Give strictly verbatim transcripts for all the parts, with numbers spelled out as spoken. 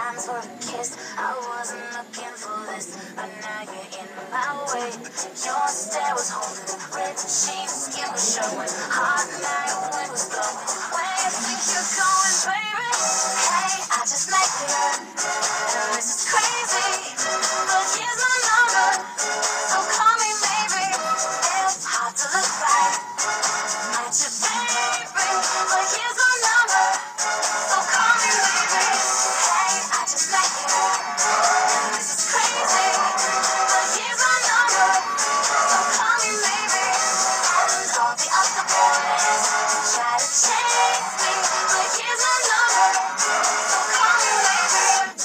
times for a kiss. I wasn't looking for this, but now you're in my way. Your stare was holding, red sheets, skin was showing. Hot night, wind was blowing. Where you think you're going, baby? Hey, I just met you, and this is crazy, but here's my number, so call me maybe. It's hard to look right at your baby, but here's my number, so call me maybe. Hey, I just met you, and this is crazy, but here's my number, so call me maybe. And all the other boys try to chase me, but here's my number, so call me maybe.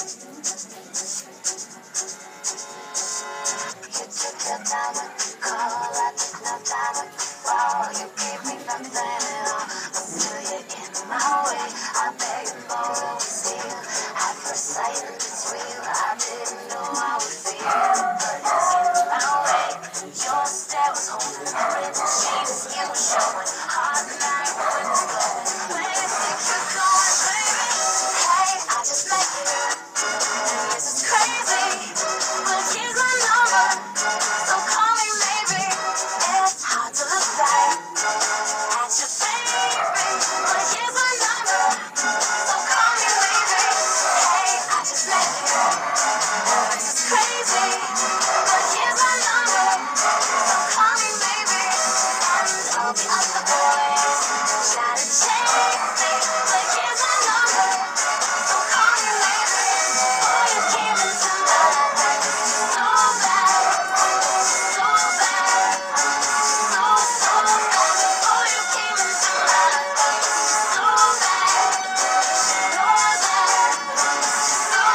You took your time with the call, I took no time with the fall. You gave me nothing at all, but still you're in my way. I beg and borrow and steal, at first sight and it's real. I didn't know I would feel, but it's in my way. Your stare was holding, red sheets, skin was showing. Hot night, wind was blowing. Where you think you're going, baby? Hey, I just met you, and this is crazy, but here's my number, so call me maybe. It's hard to look right at your baby, but here's my number, so call me maybe. Hey, I just met you, and this is crazy, but here's my number, so call me maybe. And all the other boys try to chase me, but here's my number, so call me maybe. Oh, you came into my life so bad, so bad, so, so bad. Oh, you came into my life so bad, so bad, so,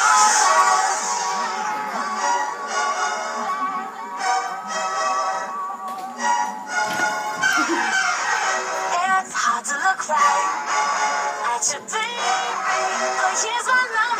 so bad. It's hard to look right at your baby, but here's my number.